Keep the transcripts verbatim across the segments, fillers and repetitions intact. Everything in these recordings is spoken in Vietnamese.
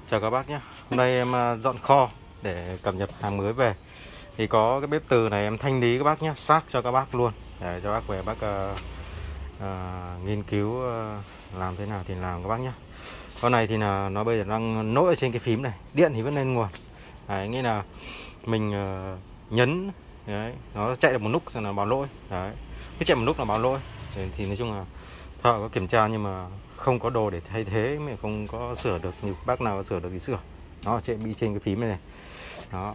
Chào các bác nhé. Hôm nay em dọn kho để cập nhật hàng mới về. Thì có cái bếp từ này em thanh lý các bác nhé, xác cho các bác luôn, để cho bác về bác uh, uh, nghiên cứu uh, làm thế nào thì làm các bác nhé. Con này thì là nó bây giờ đang nổi ở trên cái phím này, điện thì vẫn lên nguồn. Đấy, nghĩa là mình uh, nhấn đấy, nó chạy được một lúc rồi là báo lỗi. Đấy, cứ chạy một lúc là báo lỗi. Thì, thì nói chung là thợ có kiểm tra nhưng mà không có đồ để thay thế, mà không có sửa được, như bác nào có sửa được thì sửa. Nó chạy bị trên cái phím này này. Đó.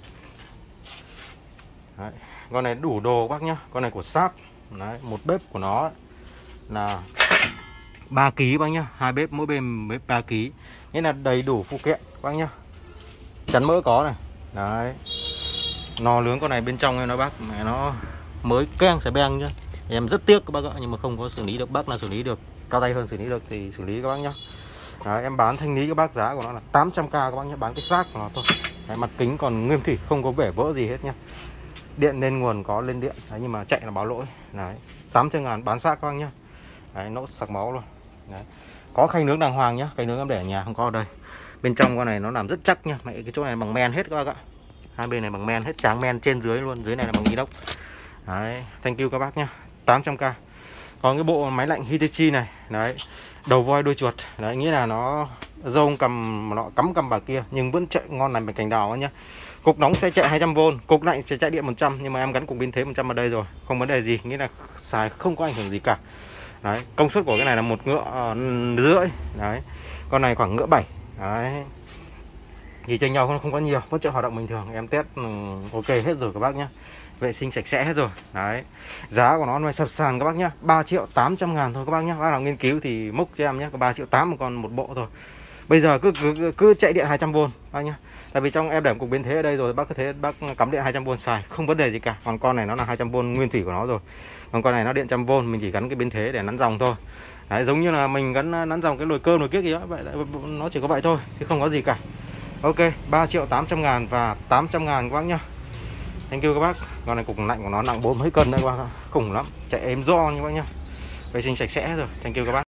Đấy. Con này đủ đồ các bác nhá. Con này của Sharp. Đấy, một bếp của nó là ba ki bác nhá, hai bếp mỗi bên bếp ba ki. Nghĩa là đầy đủ phụ kiện các bác nhá. Chắn mỡ có này. Đấy. Nò nướng con này bên trong em nói bác mẹ nó mới keng xài beng nhá. Em rất tiếc các bác ạ, nhưng mà không có xử lý được. Bác nào xử lý được cao tay hơn xử lý được thì xử lý các bác nhá. Đấy, em bán thanh lý các bác giá của nó là tám trăm k các bác nhé, bán cái xác của nó thôi. Đấy, mặt kính còn nguyên thủy, không có bể vỡ gì hết nhá. Điện lên nguồn có lên điện. Đấy, nhưng mà chạy là báo lỗi. Đấy, tám trăm ngàn bán xác các bác nhá. Đấy, nốt sặc máu luôn. Đấy. Có khay nướng đàng hoàng nhá, khay nướng em để ở nhà không có ở đây. Bên trong con này nó làm rất chắc nhá. Mẹ, cái chỗ này bằng men hết các bác ạ. Hai bên này bằng men hết, tráng men trên dưới luôn, dưới này là bằng inox. Đấy, thank you các bác nhá. tám trăm k. Còn cái bộ máy lạnh Hitachi này, đấy, đầu voi đuôi chuột, đấy, nghĩa là nó dâu cầm nó cắm cầm bà kia nhưng vẫn chạy ngon lành bằng cành đào nhá. Cục nóng sẽ chạy hai trăm vôn, cục lạnh sẽ chạy điện một trăm, nhưng mà em gắn cục biên thế một trăm vào đây rồi, không vấn đề gì, nghĩa là xài không có ảnh hưởng gì cả. Đấy, công suất của cái này là một ngựa uh, rưỡi, đấy, con này khoảng ngựa bảy, đấy, thì chênh nhau không không có nhiều, vẫn chạy hoạt động bình thường. Em test um, ok hết rồi các bác nhá, vệ sinh sạch sẽ hết rồi. Đấy, giá của nó nó sập sàn các bác nhá, ba triệu tám trăm ngàn thôi các bác nhá. Bác nào nghiên cứu thì múc cho em nhé, có ba triệu tám một con một bộ thôi. Bây giờ cứ cứ, cứ chạy điện hai trăm vôn bác nhá. Tại vì trong em để cục biến thế ở đây rồi, bác có thể bác cắm điện hai trăm vôn xài không vấn đề gì cả. Còn con này nó là hai trăm vôn nguyên thủy của nó rồi. Còn con này nó điện một trăm vôn, mình chỉ gắn cái biến thế để nắn dòng thôi. Đấy, giống như là mình gắn nắn dòng cái nồi cơm nồi kiếc gì đó, vậy nó chỉ có vậy thôi chứ không có gì cả. Ok, ba triệu tám trăm ngàn và tám trăm ngàn các bác nhá. Thank you các bác. Con này cục lạnh của nó nặng bốn mấy cân đấy các bác ạ. Khủng lắm, chạy êm do như bác nhá. Vệ sinh sạch sẽ rồi. Thank you các bác.